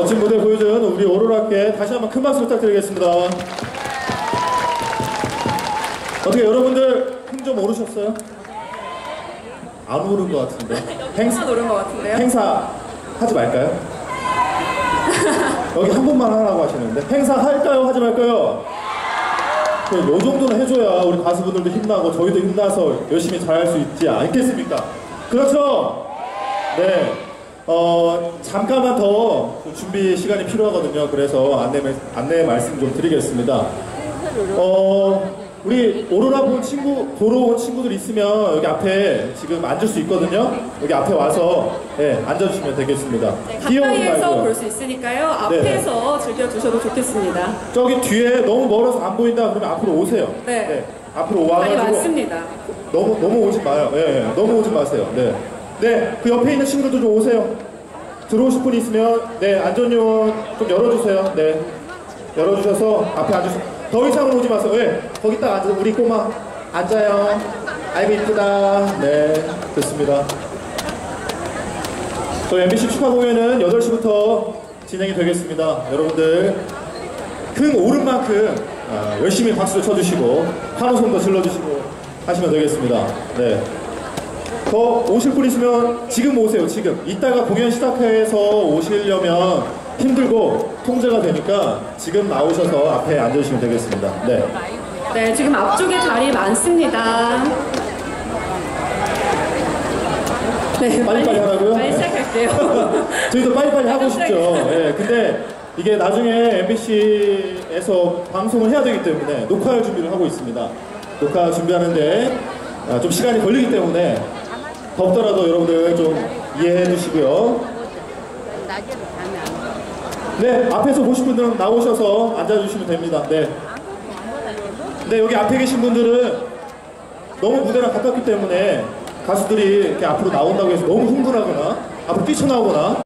멋진 무대 보여준 우리 오로라께 다시 한번 큰 박수 부탁드리겠습니다. 어떻게 여러분들 흥 좀 오르셨어요? 안 오른 것 같은데. 행사 오른 것 같은데요? 행사 하지 말까요? 여기 한 분만 하라고 하시는데 행사 할까요? 하지 말까요? 요 정도는 해줘야 우리 가수분들도 힘나고 저희도 힘나서 열심히 잘할 수 있지 않겠습니까? 그렇죠? 네. 잠깐만 더 준비 시간이 필요하거든요. 그래서 안내 말씀 좀 드리겠습니다. 우리 오로라 보러 온 친구들 있으면 여기 앞에 지금 앉을 수 있거든요. 여기 앞에 와서 네, 앉아주시면 되겠습니다. 네, 가까이에서 볼 수 있으니까요. 앞에서 즐겨주셔도 좋겠습니다. 저기 뒤에 너무 멀어서 안 보인다 그러면 앞으로 오세요. 네. 네, 앞으로 와가지고. 많이 많습니다. 너무 오지 마요. 네, 너무 오지 마세요. 네. 네, 그 옆에 있는 친구들 좀 오세요. 들어오실 분 있으면 네, 안전요원 좀 열어주세요. 네, 열어주셔서 앞에 앉으세요. 더 이상은 오지 마세요. 네, 거기 딱 앉아서 우리 꼬마 앉아요. 아이고 이쁘다. 네, 됐습니다. 저희 MBC 축하 공연은 8시부터 진행이 되겠습니다. 여러분들 큰 오른만큼 열심히 박수를 쳐주시고 환호성도 질러주시고 하시면 되겠습니다. 네. 더 오실 분 있으면 지금 오세요. 지금 이따가 공연 시작해서 오시려면 힘들고 통제가 되니까 지금 나오셔서 앞에 앉으시면 되겠습니다. 네. 네, 지금 앞쪽에 자리 많습니다. 네, 빨리빨리 하라고요? 빨리 시작할게요. 저희도 빨리빨리 하고 싶죠. 네, 근데 이게 나중에 MBC에서 방송을 해야 되기 때문에 녹화 준비를 하고 있습니다. 녹화 준비하는데 좀 시간이 걸리기 때문에 덥더라도 여러분들 좀 이해해 주시고요. 네, 앞에서 보신 분들은 나오셔서 앉아주시면 됩니다. 네. 네, 여기 앞에 계신 분들은 너무 무대랑 가깝기 때문에 가수들이 이렇게 앞으로 나온다고 해서 너무 흥분하거나 앞으로 뛰쳐나오거나